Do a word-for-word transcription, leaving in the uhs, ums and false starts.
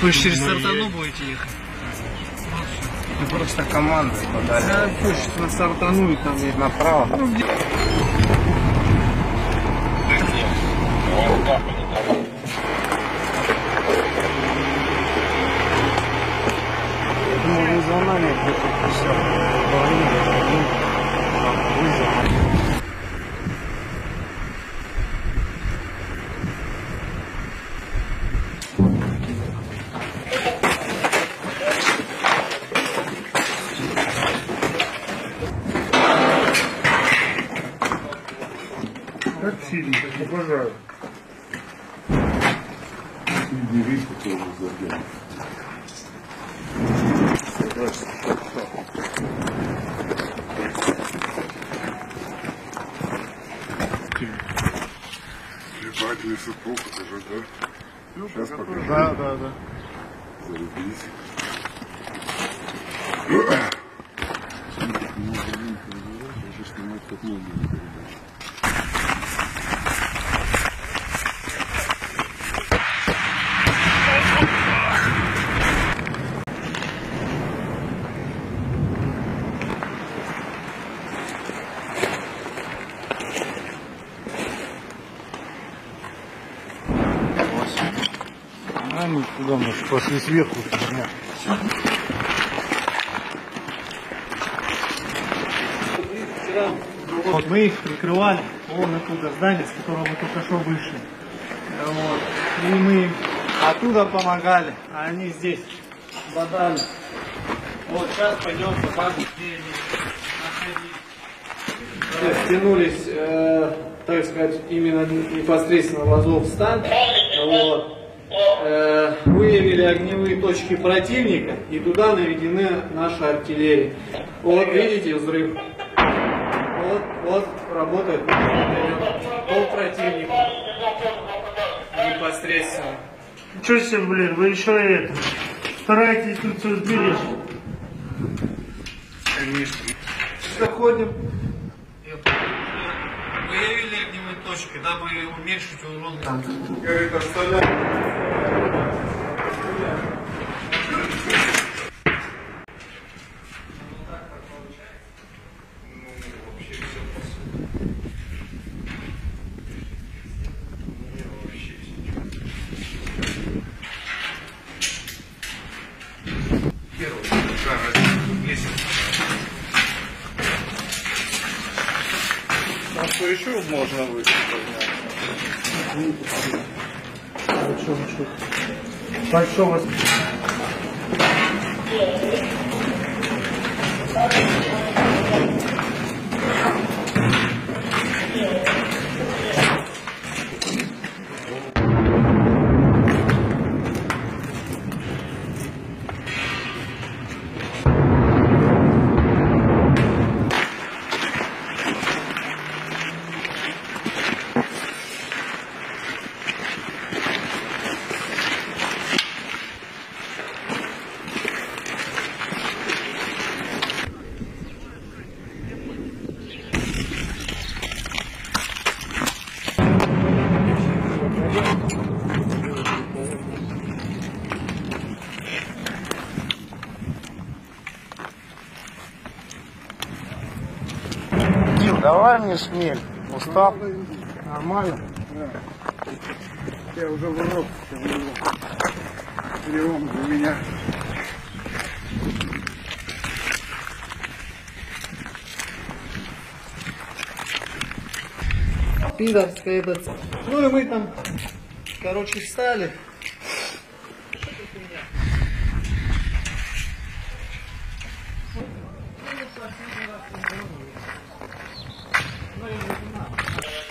Вы же через Сартану будете ехать? Ну, просто команда подали. Да, слушай, на Сартану и там есть направо. Ну, где... Думаю, за нами где-то все. Как сильно, обожаю. И риск тоже забил. Ебать, лесопух, это же, да? Сейчас покажу. Да, да, да. Зарубись. Сейчас снимать как можно передачу. А мы куда мы пошли сверху. Вот мы их прикрывали, вон оттуда здание, с которого мы только что вышли. Вот. И мы оттуда помогали, а они здесь бодали. Вот сейчас пойдем покажем, где они находились. Стянулись, э, так сказать, именно непосредственно в Азовсталь. Вот. Э, выявили огневые точки противника, и туда наведены наши артиллерии. Вот видите взрыв. Вот, вот работает пол противника непосредственно. Че себе, блин, вы еще это стараетесь тут все сберечь? Конечно. Заходим. Выявили огневые точки, дабы уменьшить урон. Говорит, оставляй. А что еще можно выйти? Большого, большого. Давай мне шмель. Устал? Нормально? Да. Я уже в урок. Прием для меня. Пидорская этот. Ну и мы там, короче, встали. Ну,